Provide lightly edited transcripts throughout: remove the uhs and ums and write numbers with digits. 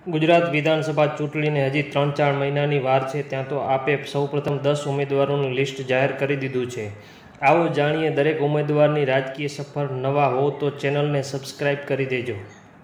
ગુજરાત વિધાનસભા ચૂંટણીને હજી 3-4 મહિનાની વાર છે, ત્યાં તો આપે સૌપ્રથમ 10 ઉમેદવારોનું લિસ્ટ જાહેર કરી દીધું છે। આવો જાણીએ દરેક ઉમેદવારની રાજકીય સફર। નવા હો તો ચેનલને સબસ્ક્રાઇબ કરી દેજો।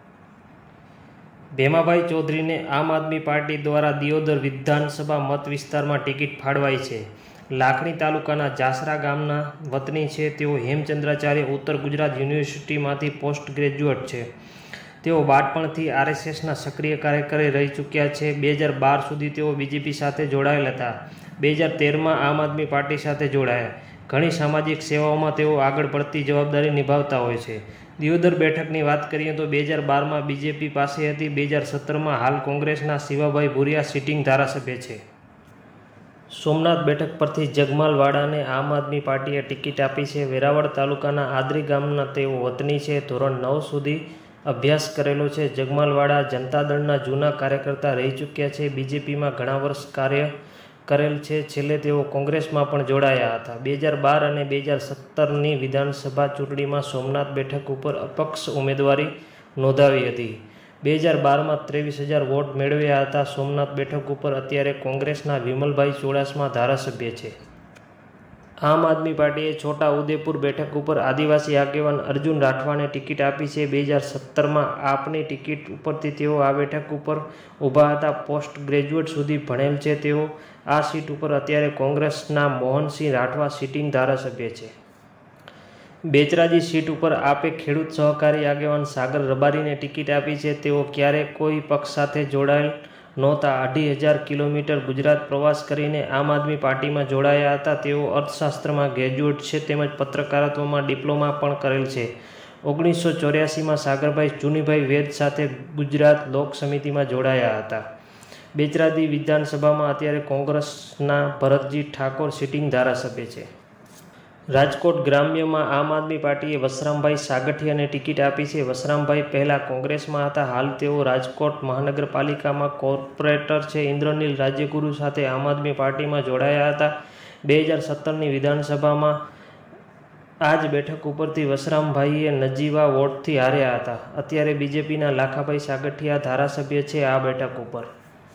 ભેમાભાઈ ચૌધરીને આમ આદમી પાર્ટી દ્વારા દિયોદર વિધાનસભા મત વિસ્તારમાં ટિકિટ ફાળવાઈ છે। લાખણી તાલુકાના જાસરા ગામના વતની છે। તેઓ હેમચંદ્રાચાર્ય ઉત્તર ગુજરાત યુનિવર્સિટીમાંથી પોસ્ટ ગ્રેજ્યુએટ છે। તેઓ બાળપણથી આરએસએસના સક્રિય કાર્યકરી રહી ચૂક્યા છે। 2012 સુધી તેઓ બીજેપી સાથે જોડાયેલ હતા। 2013માં આમ આદમી પાર્ટી સાથે જોડાયા। ઘણી સામાજિક સેવાઓમાં તેઓ આગળ પડતી જવાબદારી નિભાવતા હોય છે। દિયોદર બેઠકની વાત કરીએ તો 2012માં બીજેપી પાસે હતી। 2017માં હાલ કોંગ્રેસના શિવાભાઈ ભુરિયા સિટિંગ ધારાસભ્ય છે। સોમનાથ બેઠક પરથી જગમાલ વાડાને આમ આદમી પાર્ટીએ ટિકિટ આપી છે। વેરાવળ તાલુકાના આદરી ગામના તેઓ વતની છે। ધોરણ 9 સુધી અભ્યાસ કરેલો છે। જગમાલ વાડા જનતા દળના જૂના કાર્યકર્તા રહી ચૂક્યા છે। બીજેપીમાં ઘણા વર્ષ કાર્ય કરેલ છે। છેલ્લે તેઓ કોંગ્રેસમાં પણ જોડાયા હતા। 2012 અને 2017ની વિધાનસભા ચૂંટણીમાં સોમનાથ બેઠક ઉપર અપક્ષ ઉમેદવારી નોંધાવી હતી। 2012માં 23,000 વોટ મેળવ્યા હતા। સોમનાથ બેઠક ઉપર અત્યારે કોંગ્રેસના વિમલભાઈ ચુડાસમા ધારાસભ્ય છે। આમ આદમી પાર્ટીએ છોટા ઉદેપુર બેઠક ઉપર આદિવાસી આગેવાન અર્જુન રાઠવાને ટિકિટ આપી છે। 2017માં આપની ટિકિટ ઉપરથી તેઓ આ બેઠક ઉપર ઊભા હતા। પોસ્ટ ગ્રેજ્યુએટ સુધી ભણેલ છે તેઓ। આ સીટ ઉપર અત્યારે કોંગ્રેસના મોહનસિંહ રાઠવા સિટિંગ ધારાસભ્ય છે। બેચરાજી સીટ ઉપર આપે ખેડૂત સહકારી આગેવાન સાગર રબારીને ટિકિટ આપી છે। તેઓ ક્યારેય કોઈ પક્ષ સાથે જોડાયેલ નહોતા। 2,500 કિલોમીટર ગુજરાત પ્રવાસ કરીને આમ આદમી પાર્ટીમાં જોડાયા હતા। તેઓ અર્થશાસ્ત્રમાં ગ્રેજ્યુએટ છે તેમજ પત્રકારત્વમાં ડિપ્લોમા પણ કરેલ છે। 1984માં સાગરભાઈ ચુનીભાઈ વેદ સાથે ગુજરાત લોક સમિતિમાં જોડાયા હતા। બેચરાજી વિધાનસભામાં અત્યારે કોંગ્રેસના ભરતજી ઠાકોર સિટિંગ ધારાસભ્ય છે। રાજકોટ ગ્રામ્યમાં આમ આદમી પાર્ટીએ વસરામભાઈ સાગઠિયાને ટિકિટ આપી છે। વસરામભાઈ પહેલા કોંગ્રેસમાં હતા, હાલ તેઓ રાજકોટ મહાનગરપાલિકામાં કોર્પોરેટર છે। ઇન્દ્રનીલ રાજ્યગુરુ સાથે આમ આદમી પાર્ટીમાં જોડાયા હતા। 2017ની વિધાનસભામાં આ જ બેઠક ઉપરથી વસરામભાઈએ નજીવા વોટથી હાર્યા હતા। અત્યારે બીજેપીના લાખાભાઈ સાગઠિયા ધારાસભ્ય છે। આ બેઠક ઉપર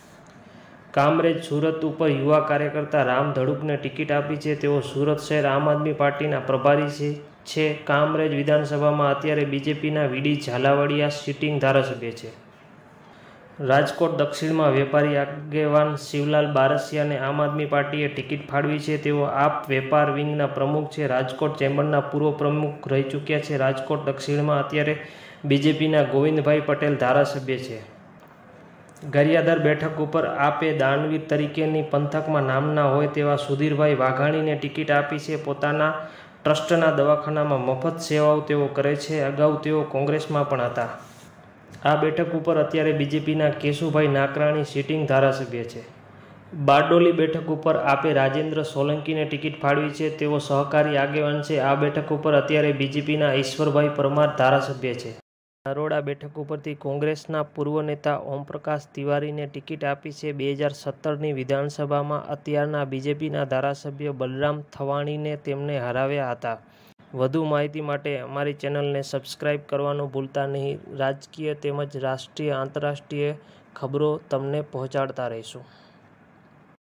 કામરેજ સુરત ઉપર યુવા કાર્યકર્તા રામ ધડુકને ટિકિટ આપી છે। તેઓ સુરત શહેર આમ આદમી પાર્ટીના પ્રભારી છે। કામરેજ વિધાનસભામાં અત્યારે બીજેપીના વીડી ઝાલાવાડિયા સિટિંગ ધારાસભ્ય છે। રાજકોટ દક્ષિણમાં વેપારી આગેવાન શિવલાલ બારસિયાને આમ આદમી પાર્ટીએ ટિકિટ ફાળવી છે। તેઓ આપ વેપાર વિંગના પ્રમુખ છે। રાજકોટ ચેમ્બરના પૂર્વ પ્રમુખ રહી ચૂક્યા છે। રાજકોટ દક્ષિણમાં અત્યારે બીજેપીના ગોવિંદભાઈ પટેલ ધારાસભ્ય છે। ગારિયાધાર બેઠક ઉપર આપે દાનવીર તરીકેની પંથકમાં નામના હોય તેવા સુધીરભાઈ વાઘાણીને ટિકિટ આપી છે। પોતાના ટ્રસ્ટના દવાખાનામાં મફત સેવાઓ તેઓ કરે છે। અગાઉ તેઓ કોંગ્રેસમાં પણ હતા। આ બેઠક ઉપર અત્યારે બીજેપીના કેશુભાઈ નાકરાણી સિટિંગ ધારાસભ્ય છે। બારડોલી બેઠક ઉપર આપે રાજેન્દ્ર સોલંકીને ટિકિટ ફાળવી છે। તેઓ સહકારી આગેવાન છે। આ બેઠક ઉપર અત્યારે બીજેપીના ઈશ્વરભાઈ પરમાર ધારાસભ્ય છે। નરોડા બેઠક ઉપરથી કોંગ્રેસના પૂર્વ નેતા ઓમપ્રકાશ તિવારીને ટિકિટ આપી છે। 2017ની વિધાનસભામાં અત્યારના બીજેપીના ધારાસભ્ય બલરામ થવાણીને તેમને હરાવ્યા હતા। વધુ માહિતી માટે અમારી ચેનલને સબસ્ક્રાઇબ કરવાનું ભૂલતા નહીં। રાજકીય તેમજ રાષ્ટ્રીય આંતરરાષ્ટ્રીય ખબરો તમને પહોંચાડતા રહીશું।